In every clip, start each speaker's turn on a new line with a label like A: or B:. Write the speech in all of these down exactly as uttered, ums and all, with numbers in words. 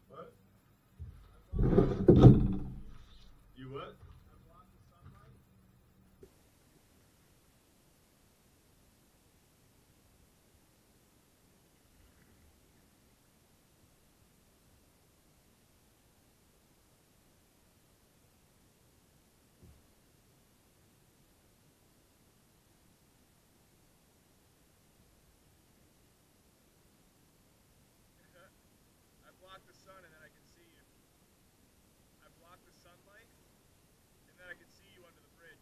A: What? You what?
B: I block the sun and then I can see you. I block the sunlight and then I can see you under the bridge.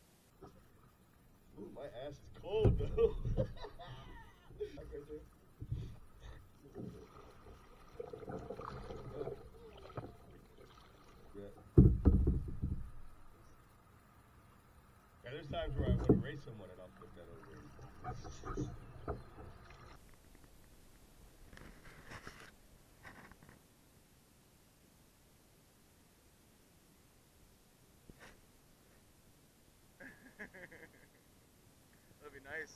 A: Ooh, my ass is cold though. Like right there. Yeah. Yeah, there's times where I want to race someone and I'll flip that over.
B: That'd be nice.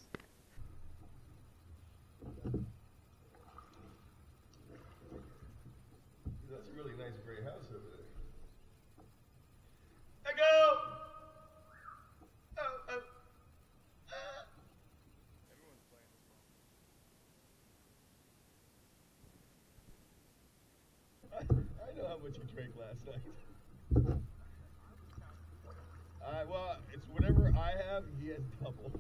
A: That's a really nice gray house over there. I go! Oh, oh. Ah.
B: Everyone's playing this
A: I,
B: ball.
A: I know how much you drank last night. Uh, well, it's whatever I have, he has double.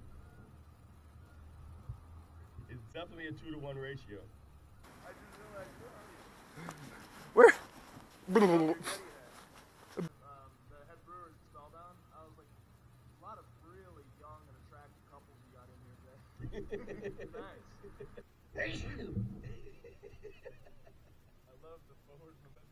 A: It's definitely a two to one ratio.
B: I just realized,
C: Where?
B: where are you? um, the head brewer at Spellbound. I was like, a lot of really young and attractive couples you got in here today. Nice.
A: Thank you.
B: I love the forward momentum.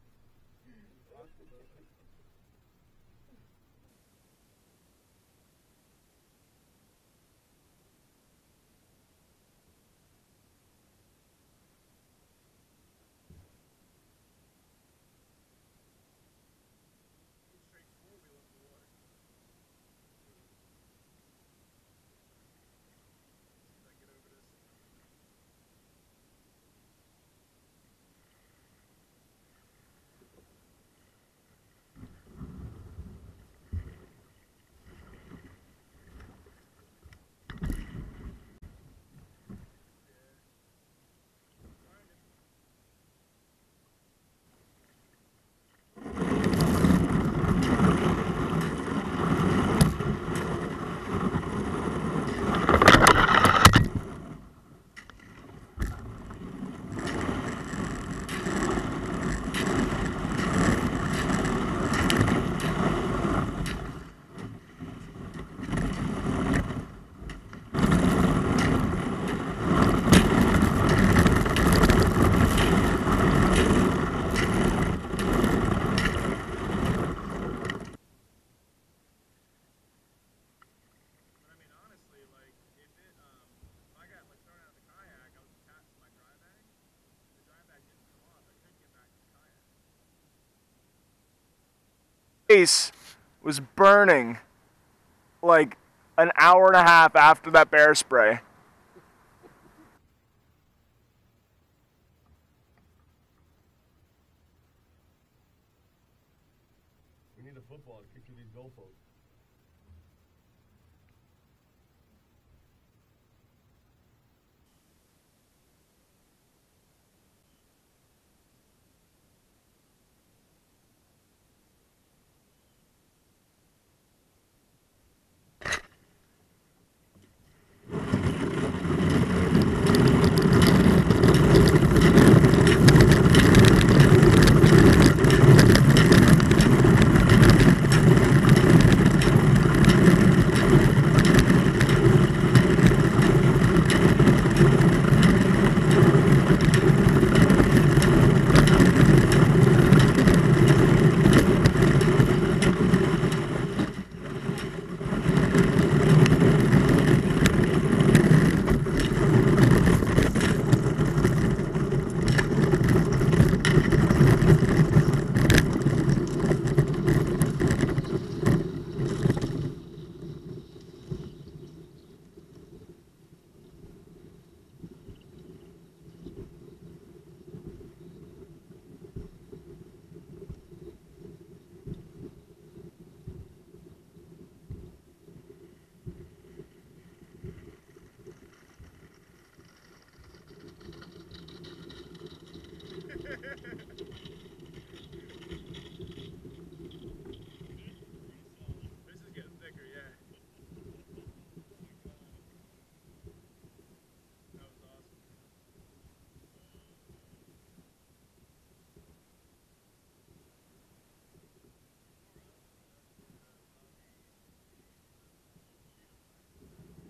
C: Face was burning like an hour and a half after that bear spray.
A: We need a football to kick through these goalposts.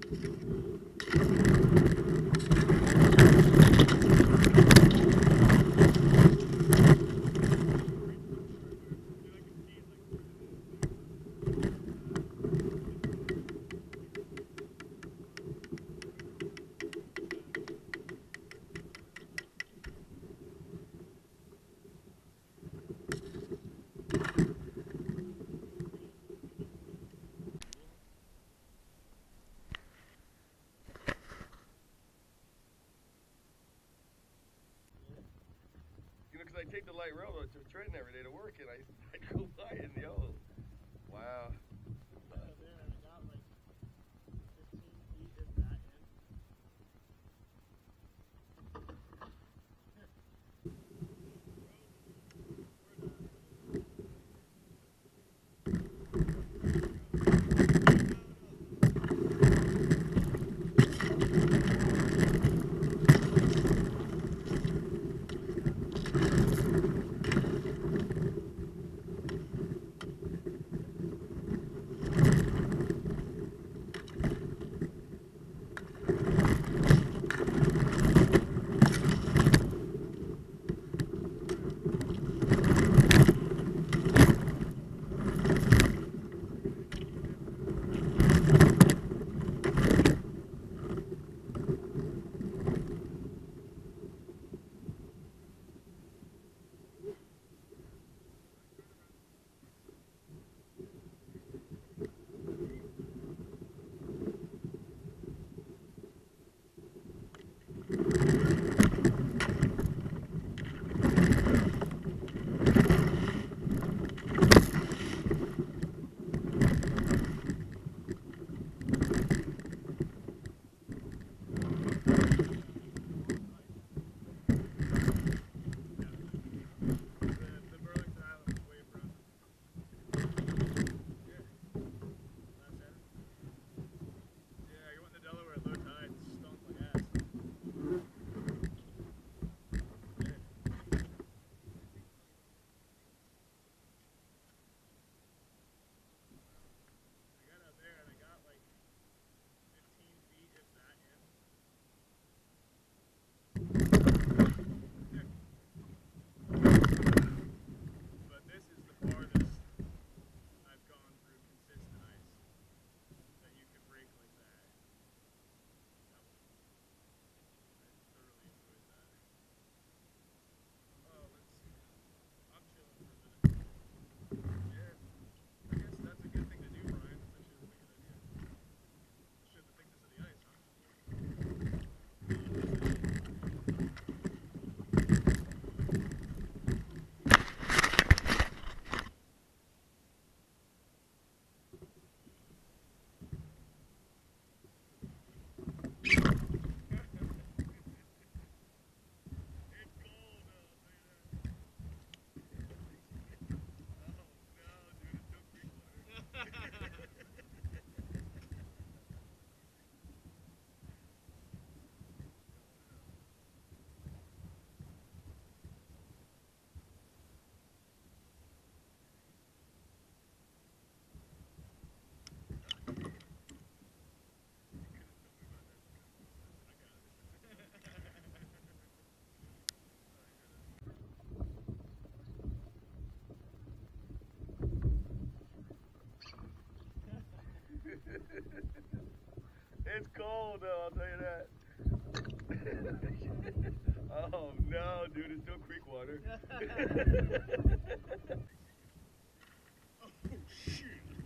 A: Because I take the light railroad to Trenton every day to work, and I, I go by and yo, wow. It's cold though, I'll tell you that. Oh no, dude, it's still creek water. Oh shit.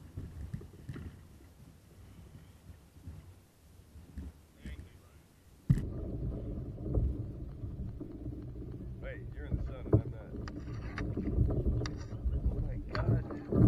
A: Wait, you're in the sun and I'm not. Oh my god.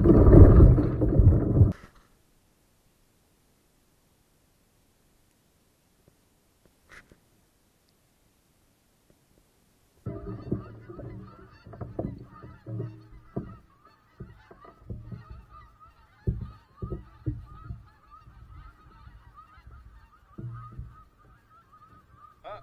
A: Ah.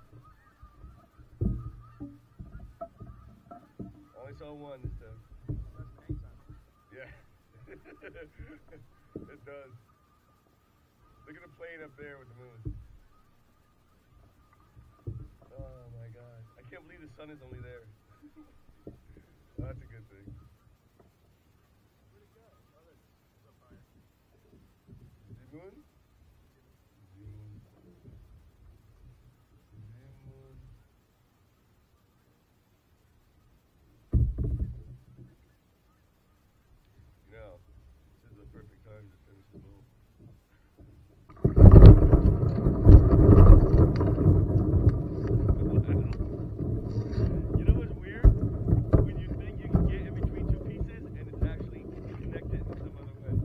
A: Only saw one this time. Yeah. It does. Look at the plane up there with the moon. Oh my god. I can't believe the sun is only there. Oh, that's a good thing.
B: Where'd it go? Oh, there it is. It's up higher.
A: The moon? The moon. You know, this is the perfect time to finish the bowl. You know what's weird? When you think you can get in between two pieces and it's actually connected in some other way.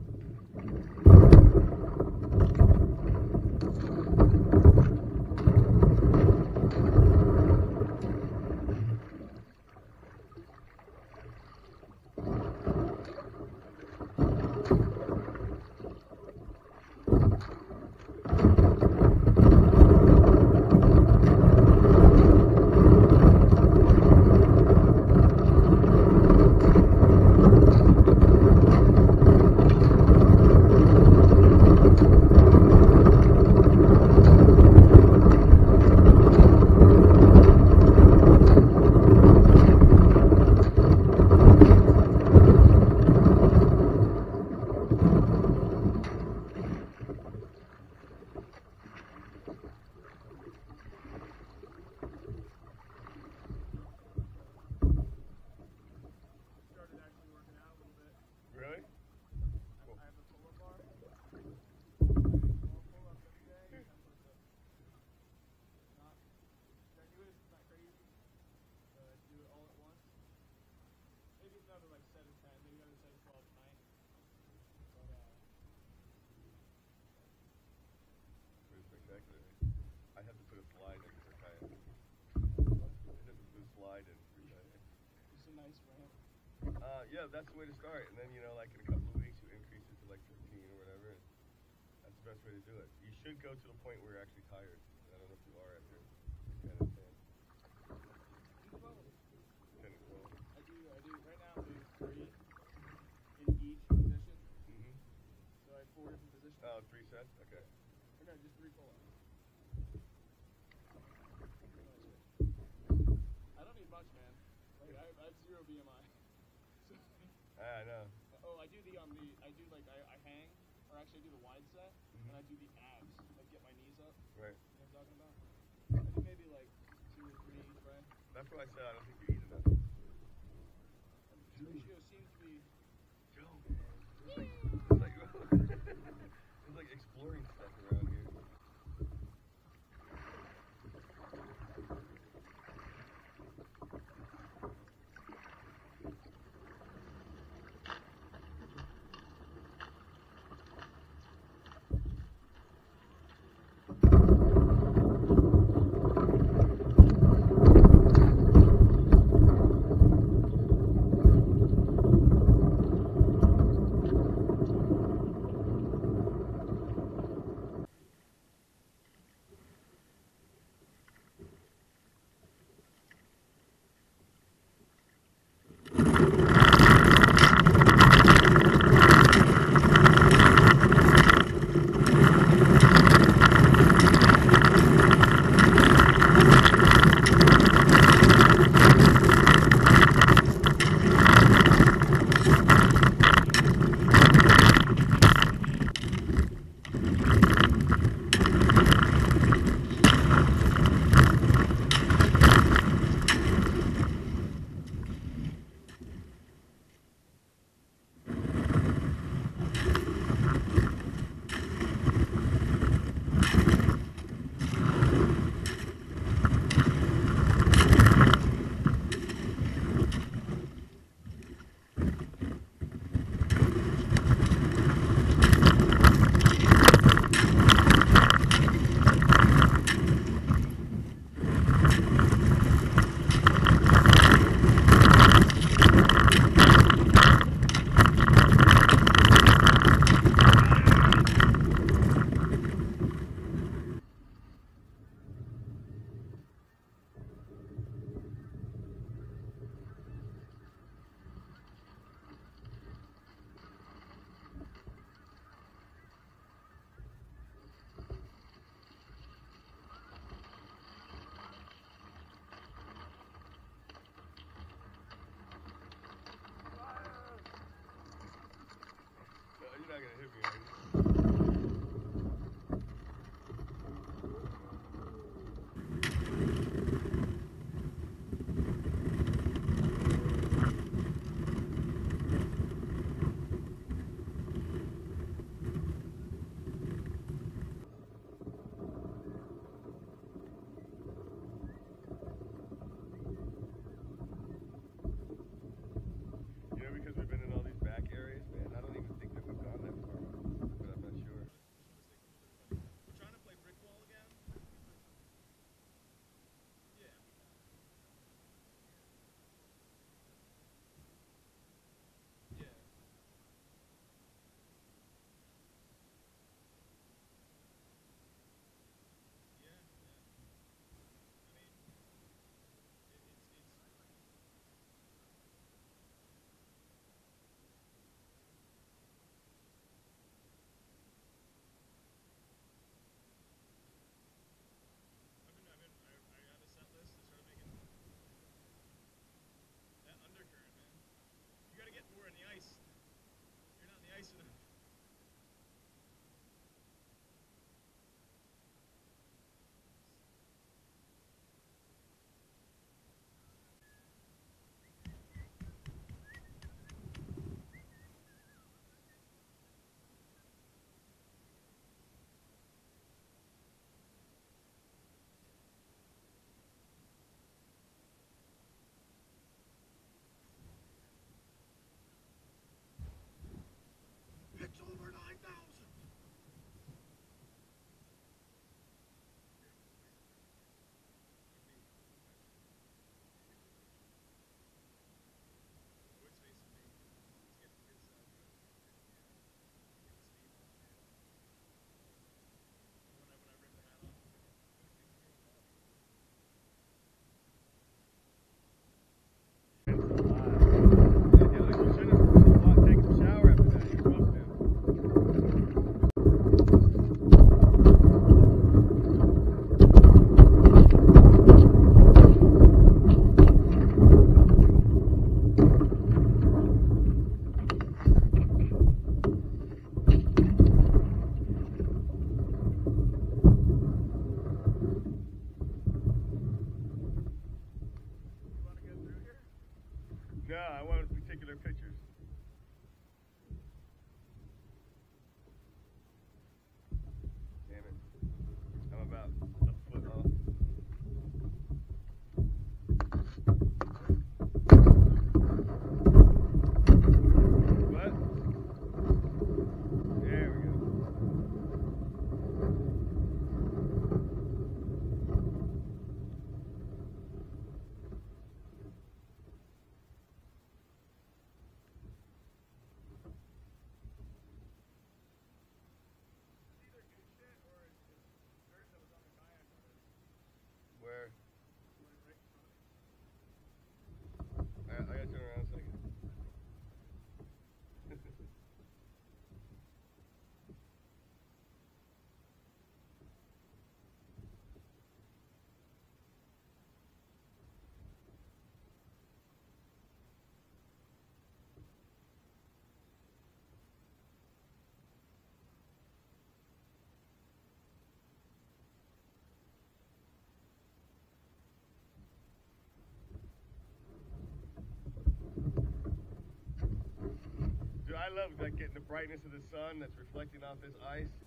B: Started actually working out a little bit.
A: Really?
B: I, I have a pull-up bar. Small pull-ups every day. That's what it's up. Not, should I do it? It's not crazy. So I do it all at once. Maybe another like set of ten. Maybe another set of twelve tonight. But uh,
A: Pretty spectacular. I have to put a slide in for kayak. I have to put a slide in for kayak.
B: it's a nice ramp.
A: Uh, yeah, that's the way to start. And then, you know, like in a couple of weeks, you increase it to like fifteen or whatever. And that's the best way to do it. You should go to the point where you're actually tired. I don't know if you are after ten and ten. ten and twelve.
B: I do. I do. Right now, I'm doing three in each position.
A: Mm-hmm.
B: So I have four different positions.
A: Oh, three sets? Okay.
B: Or no, just three pull-ups. I don't need much, man. Like I, I have zero B M I. So,
A: Ah, I know.
B: oh, I do the um the I do like I, I hang, or actually I do the wide set,
A: Mhm.
B: and I do the abs, like get my knees up.
A: Right.
B: You know what I'm talking about? I do maybe like two or three each way.
A: That's what I said. I don't think you eat enough.
B: The ratio seems to be.
A: Joe, man. It's like, it's like exploring stuff around here. No, I want particular pictures. Damn it. I'm about a foot off. What? There we go. Where? I, I gotta turn around a second. Dude, I love like getting the brightness of the sun that's reflecting off this ice.